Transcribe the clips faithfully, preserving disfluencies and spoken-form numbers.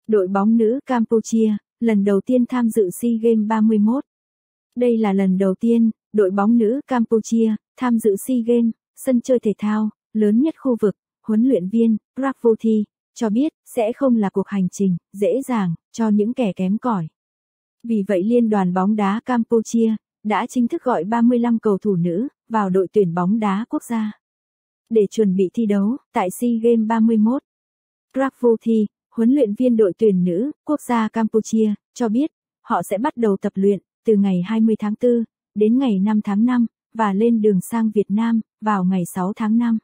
Đội bóng nữ Campuchia, lần đầu tiên tham dự SEA Games ba mươi mốt. Đây là lần đầu tiên, đội bóng nữ Campuchia, tham dự SEA Games, sân chơi thể thao, lớn nhất khu vực. Huấn luyện viên, Pravuthi, cho biết, sẽ không là cuộc hành trình, dễ dàng, cho những kẻ kém cỏi. Vì vậy Liên đoàn bóng đá Campuchia, đã chính thức gọi ba mươi lăm cầu thủ nữ, vào đội tuyển bóng đá quốc gia. Để chuẩn bị thi đấu, tại SEA Games ba mươi mốt. Pravuthi, huấn luyện viên đội tuyển nữ, quốc gia Campuchia, cho biết, họ sẽ bắt đầu tập luyện, từ ngày hai mươi tháng tư, đến ngày năm tháng năm, và lên đường sang Việt Nam, vào ngày sáu tháng năm.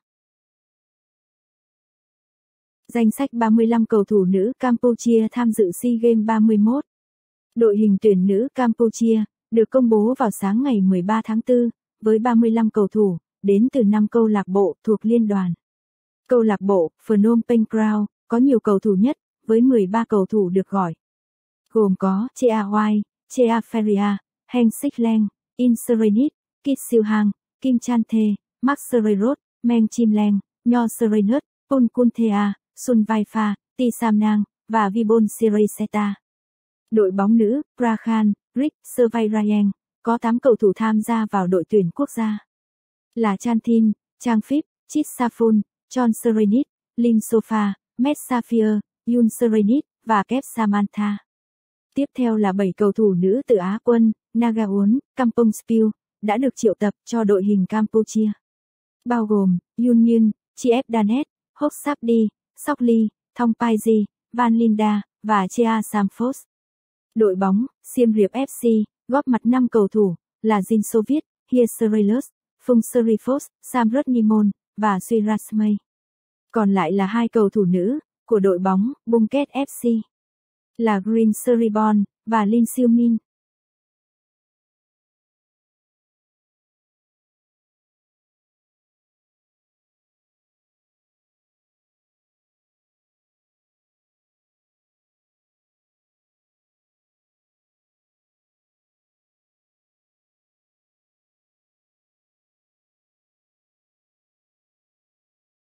Danh sách ba mươi lăm cầu thủ nữ Campuchia tham dự SEA Games ba mươi mốt. Đội hình tuyển nữ Campuchia, được công bố vào sáng ngày mười ba tháng tư, với ba mươi lăm cầu thủ, đến từ năm câu lạc bộ thuộc liên đoàn. Câu lạc bộ Phnom Penh Crown, có nhiều cầu thủ nhất, với mười ba cầu thủ được gọi. Gồm có Chea White, Chea Feria, Heng Sik Leng, In Serenit, Kit Siêu Hang, Kim Chan The, Mark Sererot, Meng Chin Leng, Nho Serenut, Pun Kunthea, Sun Vai Pha, Ti Sam Nang, và Vibon Siriseta. Đội bóng nữ, Prakhan, Rick Servairayan, có tám cầu thủ tham gia vào đội tuyển quốc gia. Là Chan Thin, Chang Phip, Chit Safun, John Serenit, Lim Sofa, Met Safir, Yun Serenit, và Kep Samantha. Tiếp theo là bảy cầu thủ nữ từ Á quân, Nagaun, Kampong Spiu, đã được triệu tập cho đội hình Campuchia. Bao gồm, Yun Nyun, Chiep Danet, Hok Sapdi, Sok Lee, Thong Paiji, Van Linda, và Chea Samphos. Đội bóng, Siem Reap ép xê, góp mặt năm cầu thủ, là Jin Soviet, Hie Serelus, Phung Serifos, Samrut Nimon, và Suirasmay. Còn lại là hai cầu thủ nữ, của đội bóng, Bumket ép xê, là Green Seribon, và Lin Siu Min.